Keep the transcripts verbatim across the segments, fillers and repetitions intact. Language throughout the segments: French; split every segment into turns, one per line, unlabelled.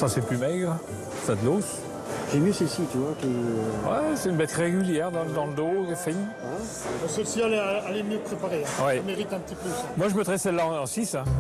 Ça, c'est plus maigre, ça de l'os.
J'ai mieux celle-ci, tu vois. Qui...
Ouais, c'est une bête régulière dans, dans le dos, fine.
Ouais. Celle-ci, elle, elle est mieux préparée. Hein.
Ouais.
Elle mérite un petit peu ça.
Moi, je mettrais celle-là en six. Hein.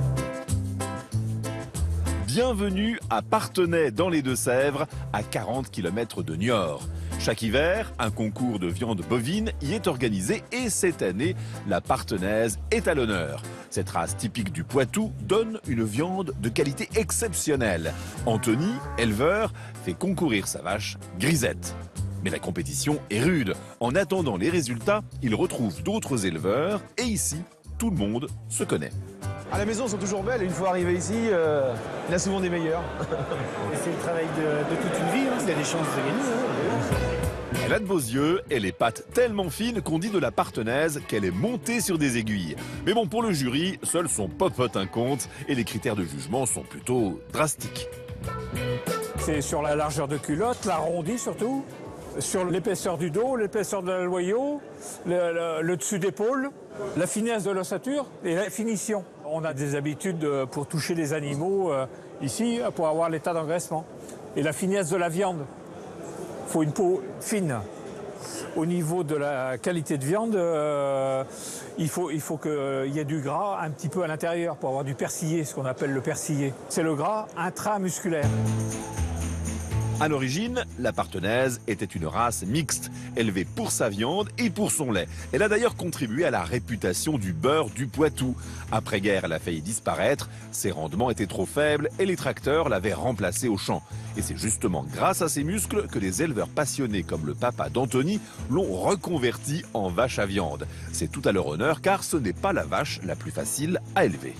Bienvenue à Parthenay dans les Deux-Sèvres, à quarante kilomètres de Niort. Chaque hiver, un concours de viande bovine y est organisé et cette année, la parthenaise est à l'honneur. Cette race typique du Poitou donne une viande de qualité exceptionnelle. Anthony, éleveur, fait concourir sa vache Grisette. Mais la compétition est rude. En attendant les résultats, il retrouve d'autres éleveurs et ici, tout le monde se connaît.
À la maison, elles sont toujours belles. Une fois arrivé ici, euh, il y a souvent des meilleurs.
C'est le travail de, de toute une vie. Hein. Il y a des chances de gagner. Hein.
Elle a de beaux yeux et les pattes tellement fines qu'on dit de la parthenaise qu'elle est montée sur des aiguilles. Mais bon, pour le jury, seul son popotin compte et les critères de jugement sont plutôt drastiques.
C'est sur la largeur de culotte, l'arrondi surtout, sur l'épaisseur du dos, l'épaisseur de la loyau, le, le, le dessus d'épaule, la finesse de l'ossature et la finition. On a des habitudes pour toucher les animaux euh, ici pour avoir l'état d'engraissement. Et la finesse de la viande. Il faut une peau fine. Au niveau de la qualité de viande, euh, il faut, il faut qu'il y ait du gras un petit peu à l'intérieur pour avoir du persillé, ce qu'on appelle le persillé. C'est le gras intramusculaire.
À l'origine, la parthenaise était une race mixte, élevée pour sa viande et pour son lait. Elle a d'ailleurs contribué à la réputation du beurre du Poitou. Après-guerre, elle a failli disparaître, ses rendements étaient trop faibles et les tracteurs l'avaient remplacée au champ. Et c'est justement grâce à ses muscles que les éleveurs passionnés comme le papa d'Anthony l'ont reconvertie en vache à viande. C'est tout à leur honneur car ce n'est pas la vache la plus facile à élever.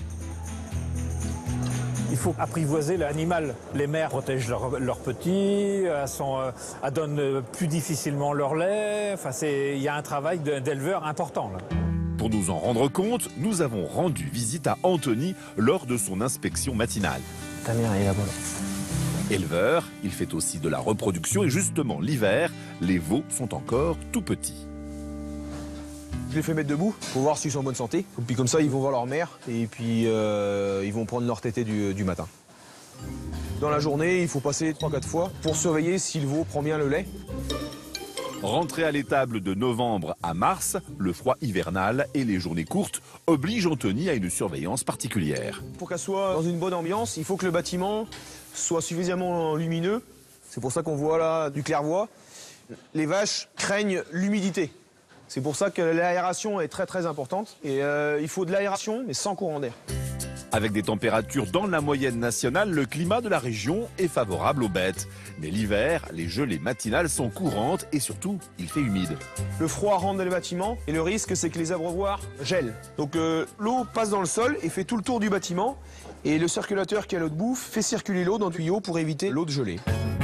Il faut apprivoiser l'animal. Les mères protègent leurs leur petits, elles, sont, euh, elles donnent plus difficilement leur lait. Enfin, il y a un travail d'éleveur important, là.
Pour nous en rendre compte, nous avons rendu visite à Anthony lors de son inspection matinale.
Ta mère, elle est là-bas.
Éleveur, il fait aussi de la reproduction et justement l'hiver, les veaux sont encore tout petits.
Je les fais mettre debout pour voir s'ils sont en bonne santé. Et puis comme ça, ils vont voir leur mère et puis euh, ils vont prendre leur tétée du, du matin. Dans la journée, il faut passer trois quatre fois pour surveiller si le veau prend bien le lait.
Rentré à l'étable de novembre à mars, le froid hivernal et les journées courtes obligent Anthony à une surveillance particulière.
Pour qu'elle soit dans une bonne ambiance, il faut que le bâtiment soit suffisamment lumineux. C'est pour ça qu'on voit là du clairvoie. Les vaches craignent l'humidité. C'est pour ça que l'aération est très très importante. Et euh, il faut de l'aération, mais sans courant d'air.
Avec des températures dans la moyenne nationale, le climat de la région est favorable aux bêtes. Mais l'hiver, les gelées matinales sont courantes et surtout, il fait humide.
Le froid rentre dans les bâtiments et le risque, c'est que les abreuvoirs gèlent. Donc euh, l'eau passe dans le sol et fait tout le tour du bâtiment. Et le circulateur qui a l'eau de bouffe fait circuler l'eau dans le tuyau pour éviter l'eau de gelée.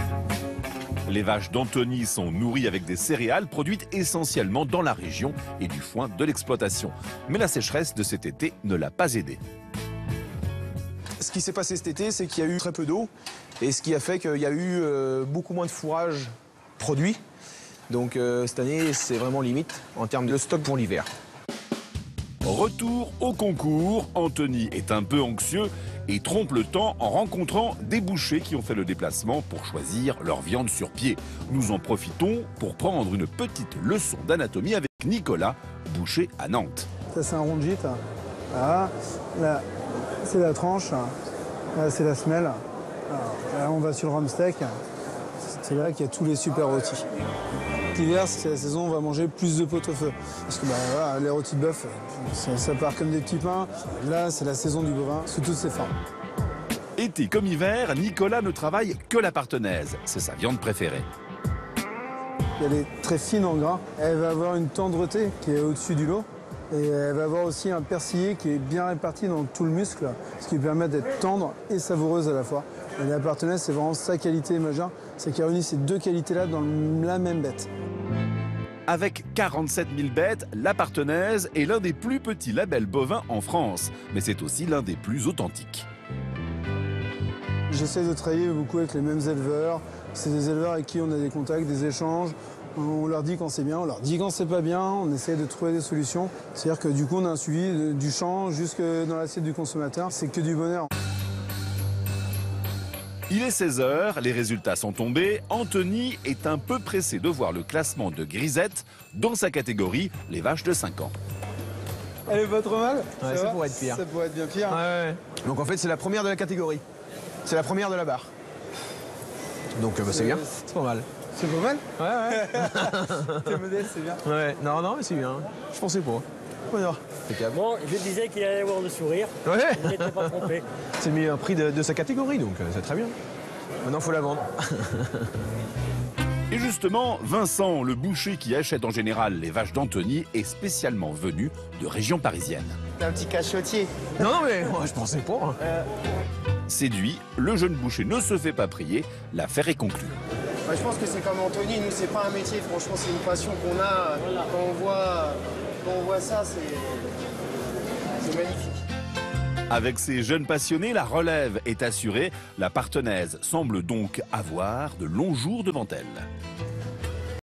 Les vaches d'Anthony sont nourries avec des céréales produites essentiellement dans la région et du foin de l'exploitation. Mais la sécheresse de cet été ne l'a pas aidé.
Ce qui s'est passé cet été, c'est qu'il y a eu très peu d'eau et ce qui a fait qu'il y a eu euh, beaucoup moins de fourrage produit. Donc euh, cette année, c'est vraiment limite en termes de stock pour l'hiver.
Retour au concours, Anthony est un peu anxieux et trompe le temps en rencontrant des bouchers qui ont fait le déplacement pour choisir leur viande sur pied. Nous en profitons pour prendre une petite leçon d'anatomie avec Nicolas, boucher à Nantes.
Ça, c'est un rondgit. Là, là c'est la tranche. Là, c'est la semelle. Alors, là, on va sur le rhum steak. C'est là qu'il y a tous les super rôtis. L'hiver, c'est la saison où on va manger plus de pot-au-feu. Parce que bah, voilà, les rôtis de bœuf, ça, ça part comme des petits pains. Là, c'est la saison du bovin sous toutes ses formes.
Été comme hiver, Nicolas ne travaille que la parthenaise. C'est sa viande préférée.
Elle est très fine en gras. Elle va avoir une tendreté qui est au-dessus du lot. Et elle va avoir aussi un persillé qui est bien réparti dans tout le muscle, ce qui lui permet d'être tendre et savoureuse à la fois. Et la parthenaise, c'est vraiment sa qualité majeure, c'est qu'elle réunit ces deux qualités-là dans la même bête.
Avec quarante-sept mille bêtes, la parthenaise est l'un des plus petits labels bovins en France. Mais c'est aussi l'un des plus authentiques.
J'essaie de travailler beaucoup avec les mêmes éleveurs. C'est des éleveurs avec qui on a des contacts, des échanges. On leur dit quand c'est bien, on leur dit quand c'est pas bien, on essaie de trouver des solutions. C'est-à-dire que du coup, on a un suivi du champ jusque dans l'assiette du consommateur. C'est que du bonheur.
Il est seize heures, les résultats sont tombés. Anthony est un peu pressé de voir le classement de Grisette dans sa catégorie, les vaches de cinq ans.
Elle est pas trop mal?
Ouais, ça pourrait être pire.
Ça pourrait être bien pire.
Ouais, ouais. Donc en fait, c'est la première de la catégorie. C'est la première de la barre. Donc euh, bah, c'est bien, c'est pas mal.
C'est pas mal?
Ouais, ouais.
T'es modeste, c'est bien.
Ouais, non, non, mais c'est bien. Je pensais pas. Bon,
Bon, je disais qu'il allait avoir le sourire.
ouais.
Il n'était pas trompé.
C'est mis un prix de, de sa catégorie, donc euh, c'est très bien. Maintenant, il faut la vendre.
Et justement, Vincent, le boucher qui achète en général les vaches d'Anthony, est spécialement venu de région parisienne.
T'es un petit cachotier.
Non, non, mais moi, je pensais pas. Hein.
Séduit, le jeune boucher ne se fait pas prier, l'affaire est conclue.
Bah, je pense que c'est comme Anthony, nous c'est pas un métier, franchement c'est une passion qu'on a. Quand on voit, quand on voit ça, c'est c'est magnifique.
Avec ces jeunes passionnés, la relève est assurée. La partenaise semble donc avoir de longs jours devant elle.